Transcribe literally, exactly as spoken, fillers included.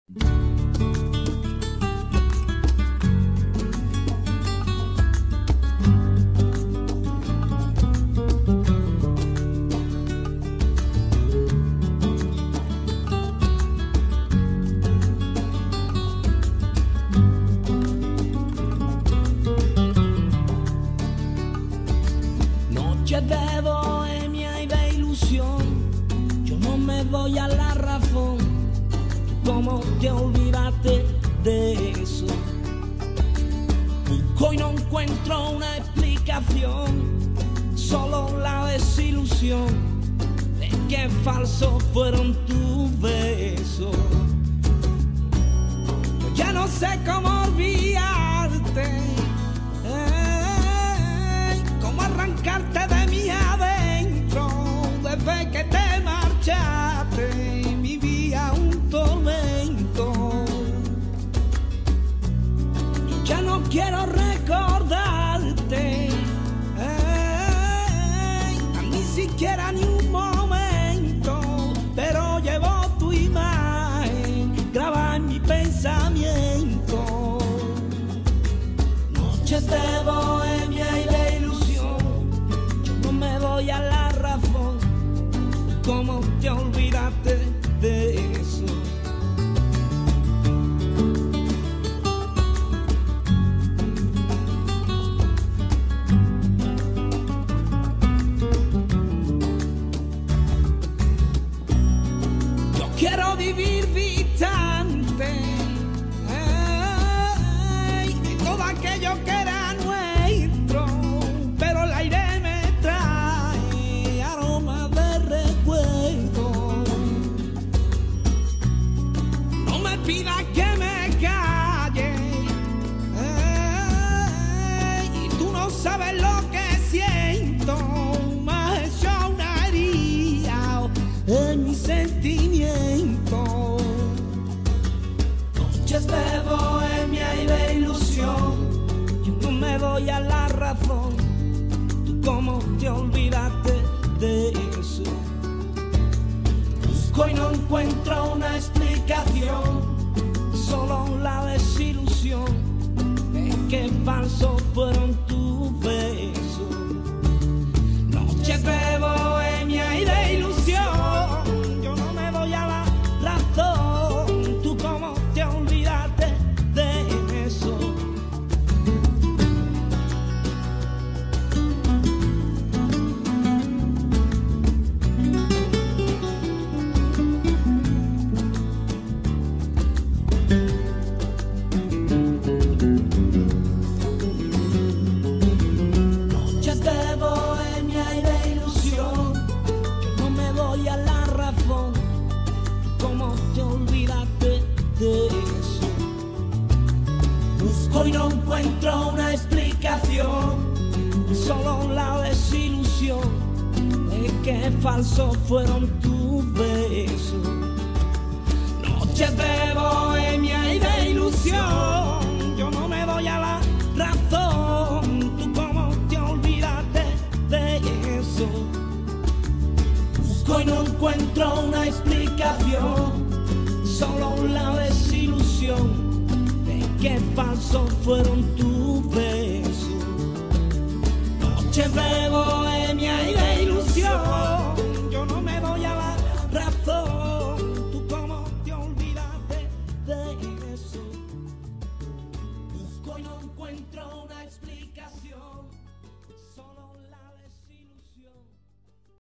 Noches de bohemia y de ilusión, yo no me doy a la razón. ¿Cómo te olvidaste de eso? Busco y no encuentro una explicación, solo la desilusión de que falsos fueron tus besos. Yo ya no sé cómo olvidarte, eh, cómo arrancarte de mí adentro. Desde que te marchaste mi vida un tormento. Yo ya no quiero recordarte, eh, ni siquiera ni un momento, pero llevo tu imagen grabada en mi pensamiento. Noches de bohemia y de ilusión, yo no me doy a la razón. ¿Cómo te olvidaste de eso? Yo quiero vivir distante, eh, de todo aquello que era nuestro, pero el aire me trae aroma de recuerdo. No me pidas que me calle, eh, y tú no sabes lo que siento. Me has hecho una herida en mi sentimiento. Noches de bohemia y de ilusión, yo no me doy a la razón. ¿Tú cómo te olvidaste de eso? Busco y no encuentro una explicación, solo la desilusión de que falsos fueron tus besos. Noches de bohemia y de ilusión, yo no me doy a la razón. ¿Tú cómo te olvidaste de eso? Noches de bohemia y de ilusión, yo no me doy a la razón. ¿Cómo te olvidaste de eso? Busco y no encuentro una explicación, solo la desilusión de que falsos fueron tus besos. Noches de bohemia y de ilusión, yo no me doy a la razón. ¿Tú cómo te olvidaste de eso? Busco y no encuentro una explicación, solo la desilusión de que falsos fueron tus besos. Noches de bohemia y de ilusión, yo no me doy a la razón. ¿Tú cómo te olvidaste de eso? Busco y no encuentro una explicación.